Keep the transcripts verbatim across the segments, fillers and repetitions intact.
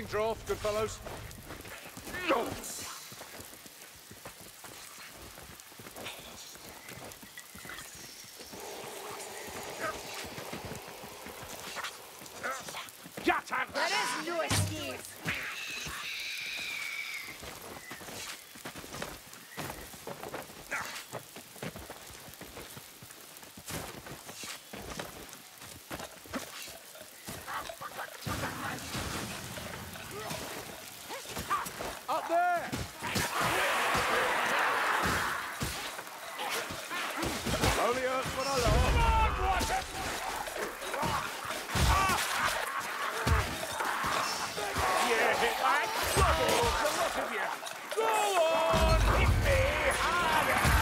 Holding draft, good fellows. There is no escape. Up there! Only hurts when I laugh. Come on, watch it! Yeah, hit that! Double the lot of you! Go on, hit me harder!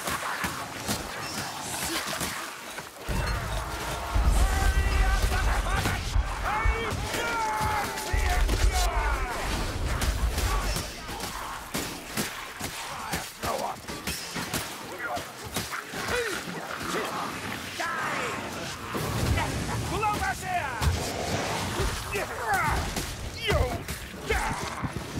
Hurry up, motherfucker! Hurry up! Go on! Die! Pull over there! You die!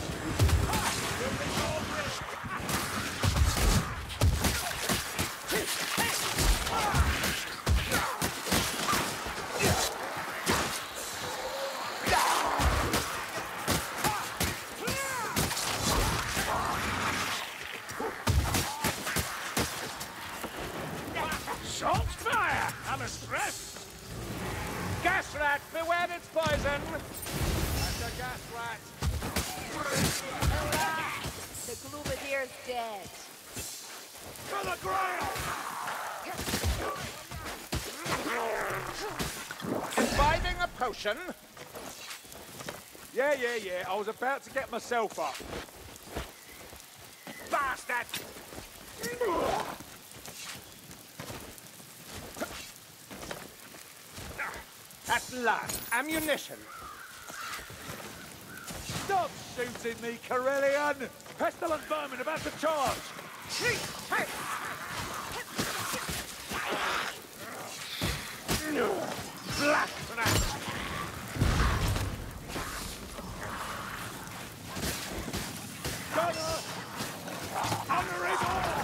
Shots fire! I'm a stress! Gas rat, beware its poison! That's a gas rat! The Glubadier's dead. To the ground! Imbibing a potion? Yeah, yeah, yeah. I was about to get myself up. Bastard! At last, ammunition. Stop shooting me, Corellian! Pestilent vermin about to charge! Hey! Black rat! Gunner! Under it all!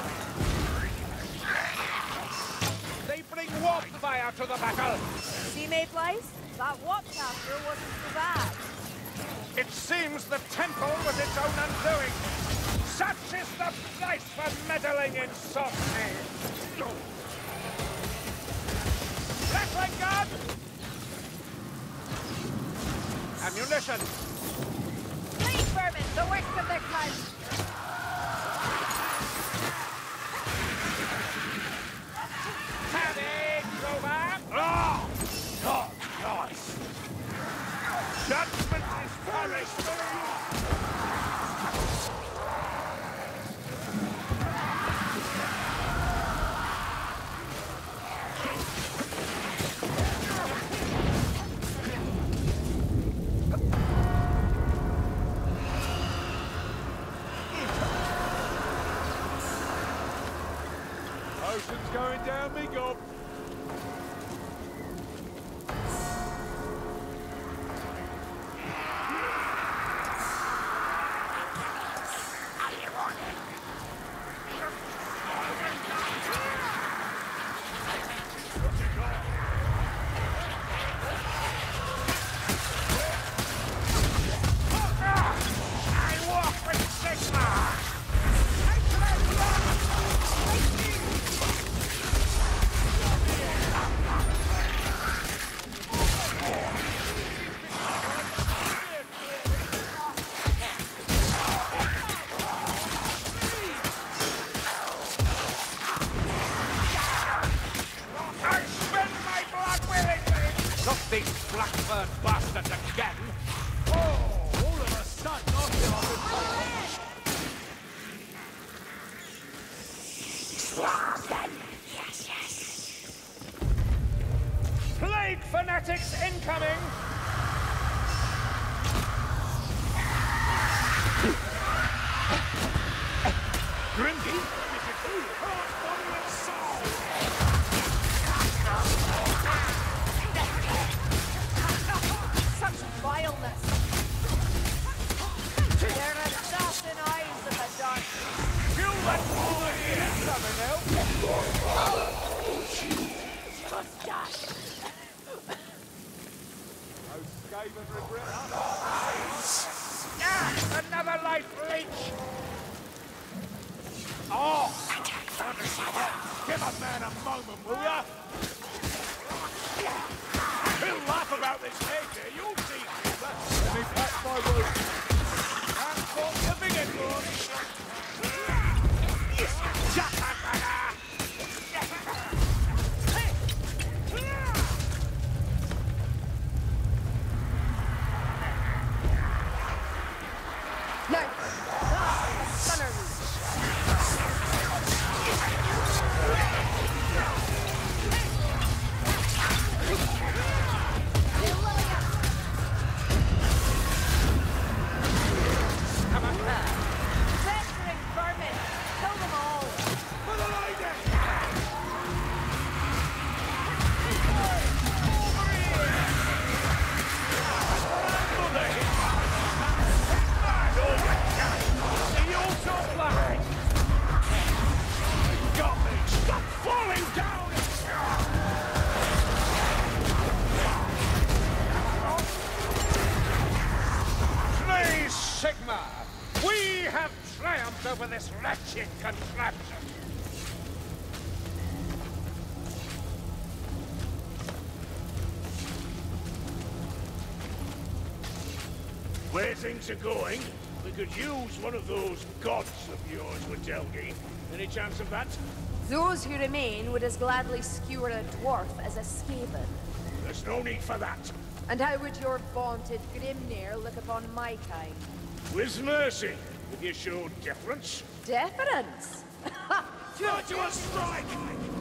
They bring warp fire to the battle! See, Mayflies? That warp caster wasn't so bad. It seems the temple was its own undoing. Such is the price for meddling in sorcery. Wrestling gun! Ammunition! Please, vermin, the worst of their kind. Heavy, Grover! Oh! God, nice! Judgment is perished! Ocean's going down me gob. These blackbird bastards again! Oh, all of a sudden, I feel like a... Yes, yes. Plague fanatics incoming! Grimby? Heart, body, and soul! Such vileness! coming out. Just die. No scathing regret. Ah, another life leech. Oh, give a man a moment, will ya? He'll laugh about this head there, you'll see. Let me pack my boots. Transport the bigot, boy. No! Ah, a stunner reach. Festering vermin! Kill them all! For the lady! Got me! Stop falling down! Please, Sigma! We have triumphed over this wretched contraption! Where things are going, we could use one of those gods of yours, Witelgi. Any chance of that? Those who remain would as gladly skewer a dwarf as a skaven. There's no need for that. And how would your vaunted Grimnir look upon my kind? With mercy, if you showed deference. Deference? Go to a strike!